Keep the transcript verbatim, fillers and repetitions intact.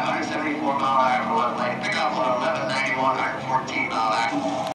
one seventy-four mile an hour for left lane. Pick up on eleven ninety-one, one fourteen mile an hour.